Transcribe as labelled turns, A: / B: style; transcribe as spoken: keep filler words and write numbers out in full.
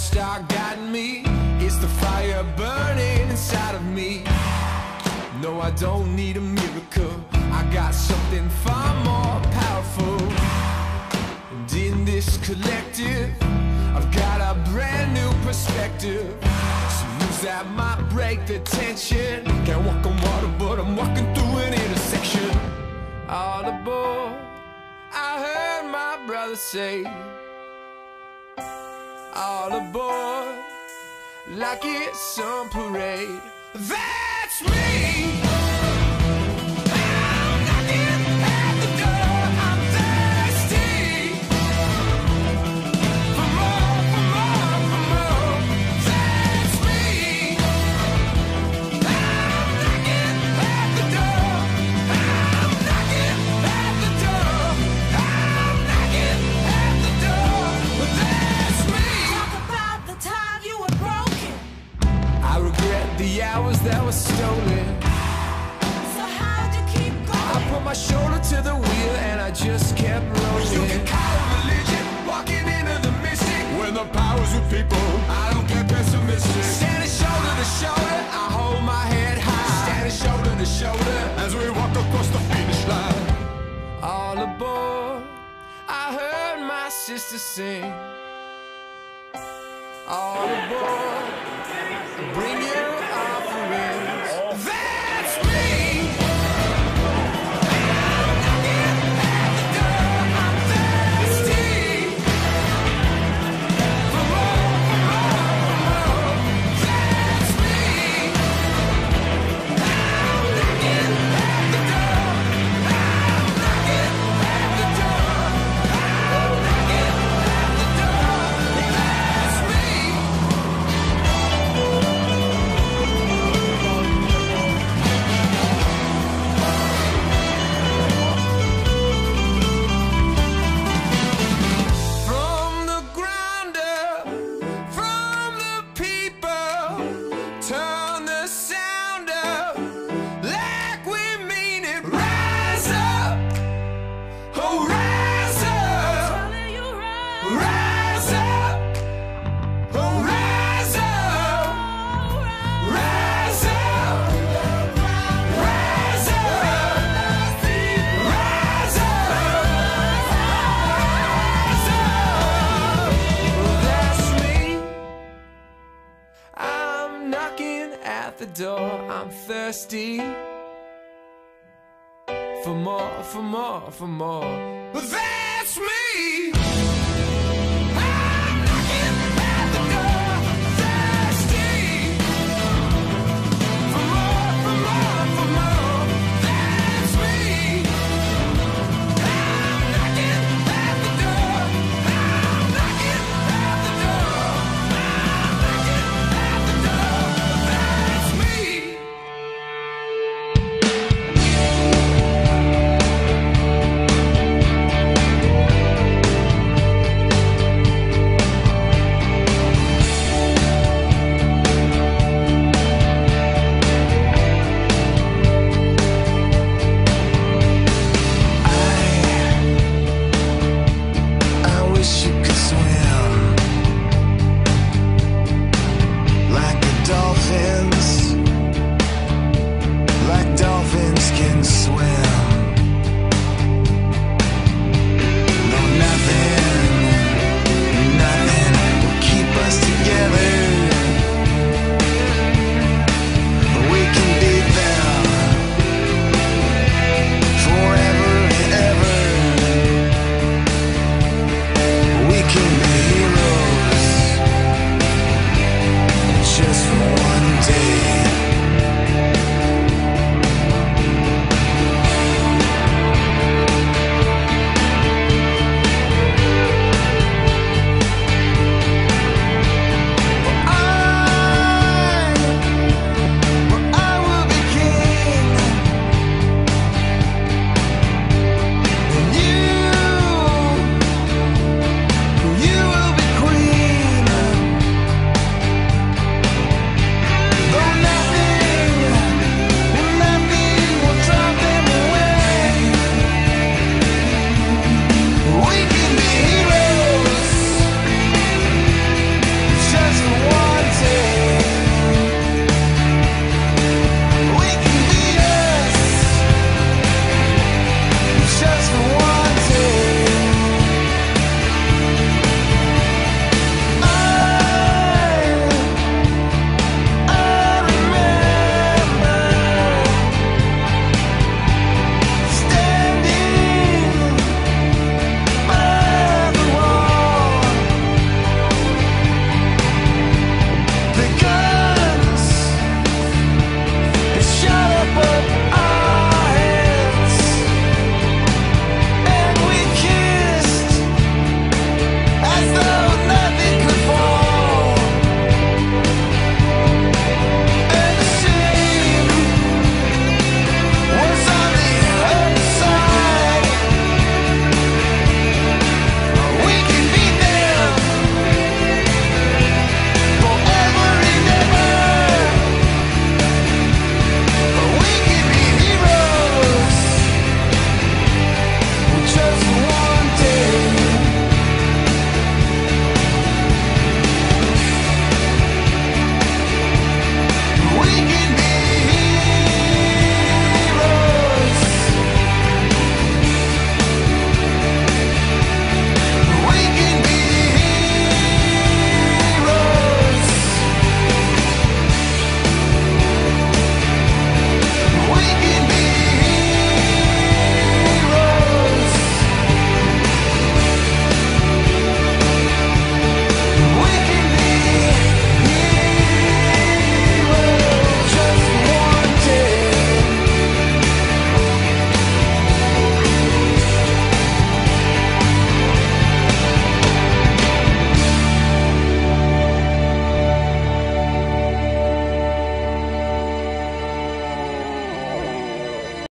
A: Star guiding me. It's the fire burning inside of me. No, I don't need a miracle. I got something far more powerful. And in this collective, I've got a brand new perspective. Some moves that might break the tension. Can't walk on water, but I'm walking through an intersection. All aboard, I heard my brother say. All aboard, like it's some parade. That's me. I'm knocking at the door. I'm thirsty for more, for more, for more. That's me. I'm knocking at the door. I'm knocking at the door. I'm knocking at the door. That's me.
B: Talk about the time you were broken.
A: I regret the hours that were stolen.
B: So how'd you keep going?
A: I put my shoulder to the wheel and I just kept rolling. You can call it religion, walking into the mystic. When the power's with people, I don't get pessimistic. Standing shoulder to shoulder, I hold my head high. Standing shoulder to shoulder as we walk across the finish line. All aboard, I heard my sister sing. All aboard, bring your offerings. That's me. I'm knocking at the door. I'm thirsty for more, for more, for more. That's me. I'm knocking at the door. I'm knocking at the door. I'm knocking at the door. That's me. From the ground up, from the people, turn the sound up like we mean it. Rise up, oh rise up,
B: Telling you right.
A: rise up, oh rise up, rise up, rise up, rise up, rise up. That's me. I'm knocking at the door. I'm thirsty for more, for more, for more. That's me.